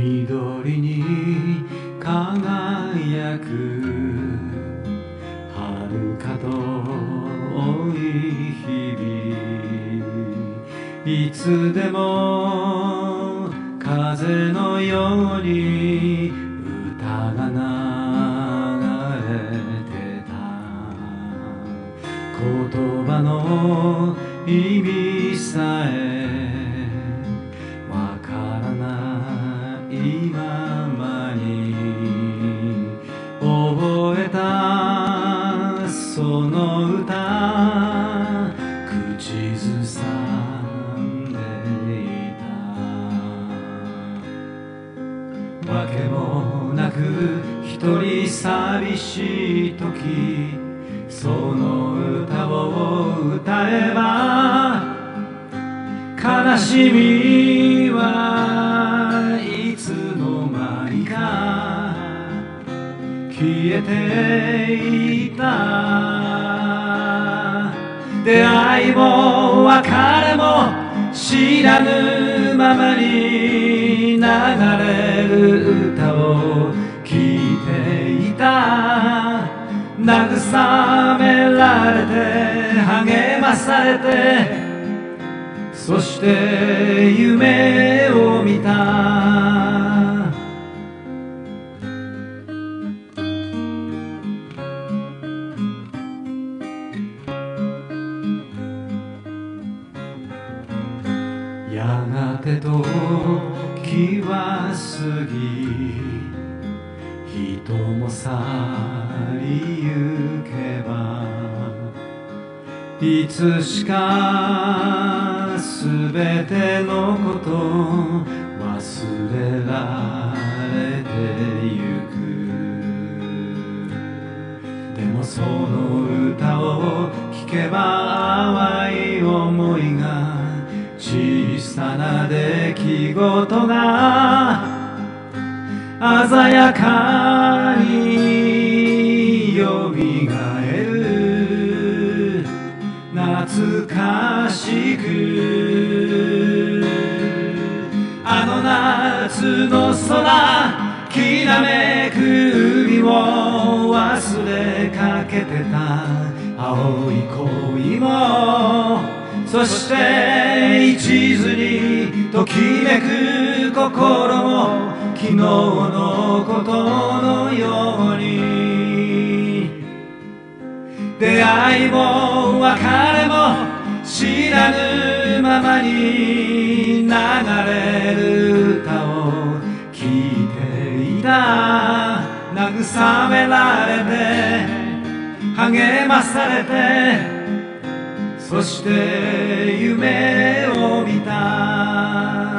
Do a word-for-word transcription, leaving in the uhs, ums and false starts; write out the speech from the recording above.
緑に輝く遥か遠い日々、いつでも風のように歌が流れてた。言葉の意味さえわからないままに覚えたその歌、口ずさんでいた。わけもなく一人寂しい時、その歌を歌えば悲しみはいつの間にか消えていた。出会いも別れも知らぬままに流れる歌を聴いていた。慰められて励まされて、そして夢を見た。やがて時は過ぎ、人も去りゆけば、いつしかすべてのこと忘れられてゆく。でもその歌を聴けば淡い思いが、小さな出来事が鮮やかによみがえる。懐かしくあの夏の空、きらめく海を忘れかけてた青い恋も、そして一途にときめく心も昨日のことのように、出会いも別れも知らぬままに流れる歌を聴いていた。慰められて励まされて、そして夢を見た。